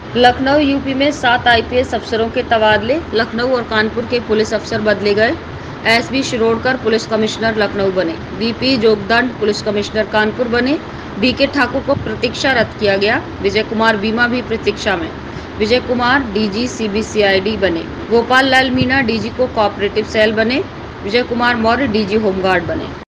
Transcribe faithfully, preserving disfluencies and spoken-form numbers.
Lucknow UP में सात IPS अफसरों के तबादले। लखनऊ और कानपुर के पुलिस अफसर बदले गए। SB Shirodkar police commissioner Lucknow बने। BP Jogdand police commissioner Kanpur बने। बीके ठाकुर को प्रतीक्षा रद्द किया गया। विजय कुमार बीमा भी प्रतीक्षा में। विजय कुमार डीजी सीबीसीआईडी बने। गोपाल लाल मीणा डीजी को कोऑपरेटिव सेल बने। विजय कुमार मौर्य डीजी होमगार्ड बने।